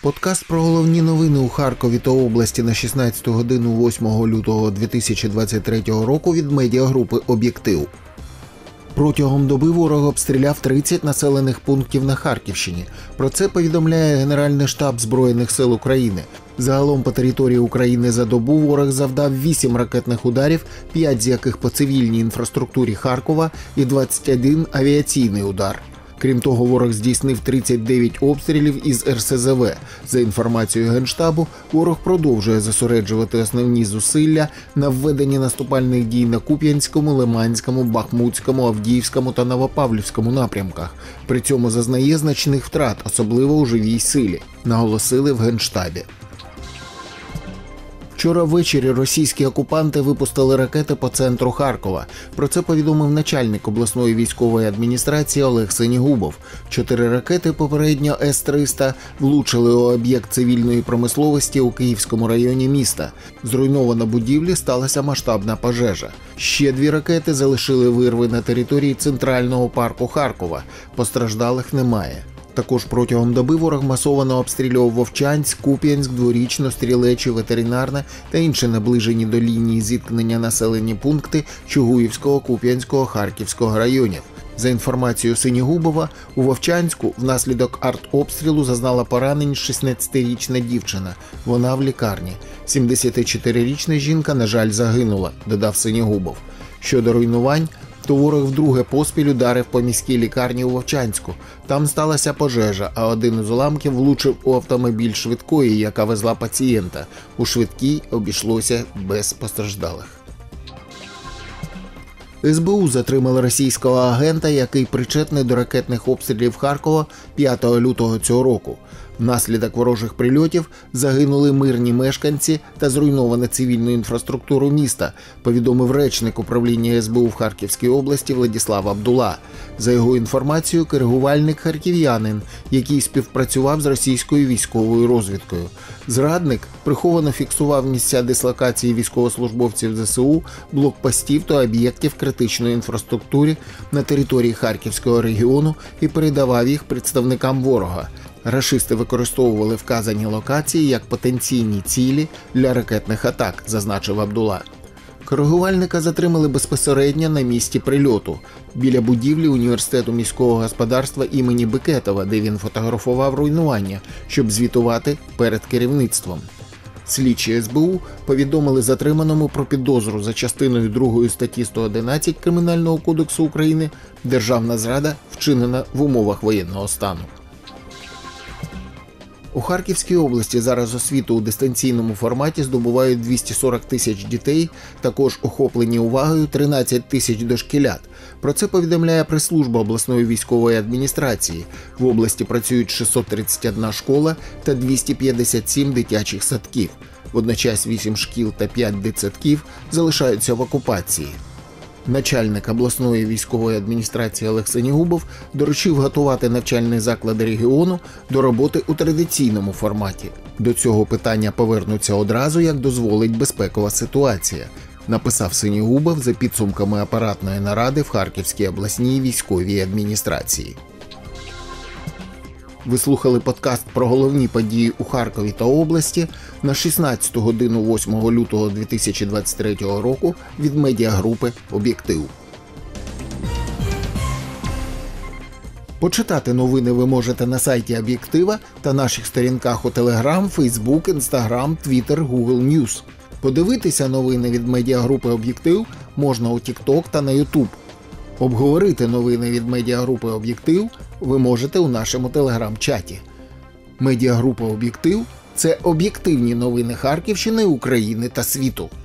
Подкаст про головні новини у Харкові та області на 16 годину 8 лютого 2023 року від медіагрупи «Об'єктив». Протягом доби ворог обстріляв 30 населених пунктів на Харківщині. Про це повідомляє Генеральний штаб Збройних сил України. Загалом по території України за добу ворог завдав 8 ракетних ударів, 5 з яких по цивільній інфраструктурі Харкова і 21 авіаційний удар. Крім того, ворог здійснив 39 обстрілів із РСЗВ. За інформацією Генштабу, ворог продовжує зосереджувати основні зусилля на введенні наступальних дій на Куп'янському, Лиманському, Бахмутському, Авдіївському та Новопавлівському напрямках. При цьому зазнає значних втрат, особливо у живій силі, наголосили в Генштабі. Вчора ввечері російські окупанти випустили ракети по центру Харкова. Про це повідомив начальник обласної військової адміністрації Олег Синігубов. 4 ракети, попередньо С-300, влучили у об'єкт цивільної промисловості у Київському районі міста. Зруйнована будівлі, сталася масштабна пожежа. Ще 2 ракети залишили вирви на території центрального парку Харкова. Постраждалих немає. Також протягом доби ворог масово обстрілював Вовчанськ, Куп'янськ, Дворічну, Стрілечі, Ветеринарне та інші наближені до лінії зіткнення населені пункти Чугуївського, Куп'янського, Харківського районів. За інформацією Синігубова, у Вовчанську внаслідок артобстрілу зазнала поранень 16-річна дівчина. Вона в лікарні. 74-річна жінка, на жаль, загинула, додав Синігубов. Щодо руйнувань, то ворог вдруге поспіль ударив по міській лікарні у Вовчанську. Там сталася пожежа, а один із уламків влучив у автомобіль швидкої, яка везла пацієнта. У швидкій обійшлося без постраждалих. СБУ затримали російського агента, який причетний до ракетних обстрілів Харкова 5 лютого цього року. Внаслідок ворожих прильотів загинули мирні мешканці та зруйнована цивільну інфраструктуру міста, повідомив речник управління СБУ в Харківській області Владислав Абдула. За його інформацією, коригувальник харків'янин, який співпрацював з російською військовою розвідкою. Зрадник приховано фіксував місця дислокації військовослужбовців ЗСУ, блокпостів та об'єктів критичної інфраструктури на території Харківського регіону і передавав їх представникам ворога. Рашисти використовували вказані локації як потенційні цілі для ракетних атак, зазначив Абдула. Коригувальника затримали безпосередньо на місці прильоту, біля будівлі університету міського господарства імені Бекетова, де він фотографував руйнування, щоб звітувати перед керівництвом. Слідчі СБУ повідомили затриманому про підозру за частиною 2 статті 111 Кримінального кодексу України «Державна зрада, вчинена в умовах воєнного стану». У Харківській області зараз освіту у дистанційному форматі здобувають 240 тисяч дітей, також охоплені увагою 13 тисяч дошкілят. Про це повідомляє прес-служба обласної військової адміністрації. В області працюють 631 школа та 257 дитячих садків. Водночас 8 шкіл та 5 дитсадків залишаються в окупації. Начальник обласної військової адміністрації Олег Синігубов доручив готувати навчальні заклади регіону до роботи у традиційному форматі. До цього питання повернуться одразу, як дозволить безпекова ситуація, написав Синігубов за підсумками апаратної наради в Харківській обласній військовій адміністрації. Ви слухали подкаст про головні події у Харкові та області на 16 годину 8 лютого 2023 року від медіагрупи «Об'єктив». Почитати новини ви можете на сайті «Об'єктива» та наших сторінках у Telegram, Facebook, Instagram, Twitter, Google News. Подивитися новини від медіагрупи «Об'єктив» можна у TikTok та на YouTube. Обговорити новини від медіагрупи «Об'єктив» ви можете у нашому телеграм-чаті. Медіагрупа «Об'єктив» – це об'єктивні новини Харківщини, України та світу.